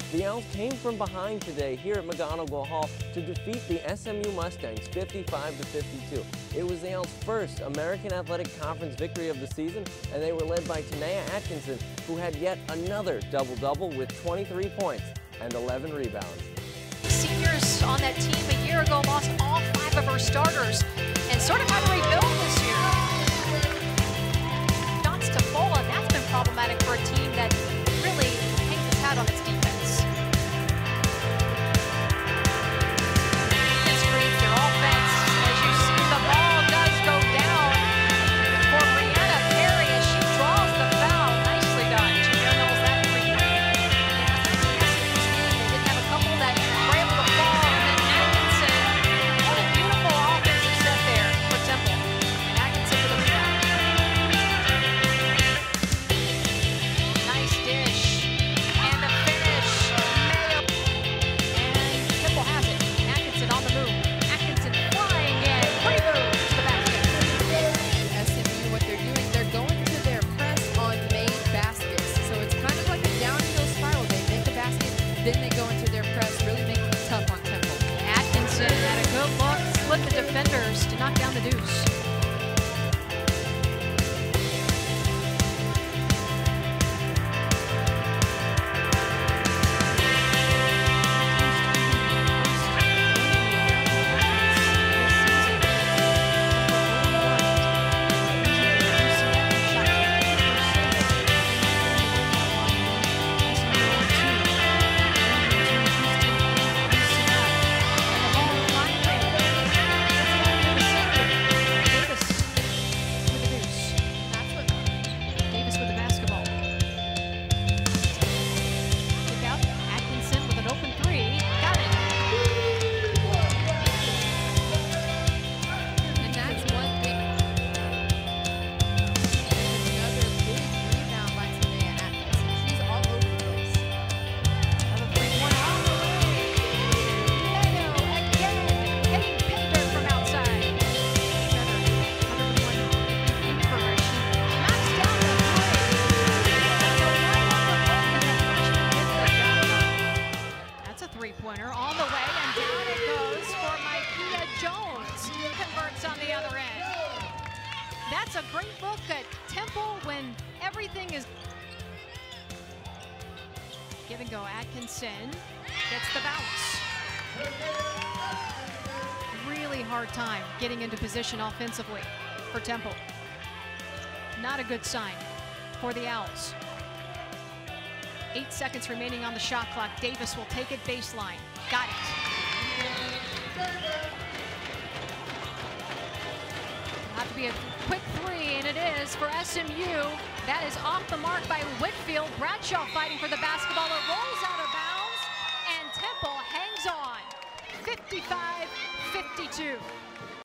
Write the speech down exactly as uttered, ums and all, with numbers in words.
The Owls came from behind today here at McGonigal Hall to defeat the S M U Mustangs fifty-five to fifty-two. It was the Owls' first American Athletic Conference victory of the season, and they were led by Tanea Atkinson, who had yet another double-double with twenty-three points and eleven rebounds. Seniors on that team a year ago lost all five of her starters and sort of had to rebuild this year. Shots to Fola, that's been problematic for a team that really hangs its hat on its defense. Defense creates their offense. As you see, the ball does go down for Brianna Perry as she draws the foul. Nicely done. She nails that three-point. They did have a couple that were able to fall, and then Atkinson. What a beautiful offensive set there for Temple. And Atkinson for the rebound. Nice dish. And the finish. Mayo. And Temple has it. Atkinson on the move. Atkinson flying in. Pretty move to the basket. S M U, what they're doing, they're going to their press on made baskets. So it's kind of like a downhill spiral. They make a basket, then they go into their press, really making it tough on Temple. Atkinson had a good look, split the defenders to knock down the deuce. Three-pointer all the way, and down it goes for Micaiah Jones. Converts on the other end. That's a great look at Temple when everything is give and go. Atkinson gets the bounce. Really hard time getting into position offensively for Temple. Not a good sign for the Owls. Eight seconds remaining on the shot clock. Davis will take it baseline. Got it. Have to be a quick three, and it is for S M U. That is off the mark by Whitfield. Bradshaw fighting for the basketball. It rolls out of bounds, and Temple hangs on. fifty-five fifty-two.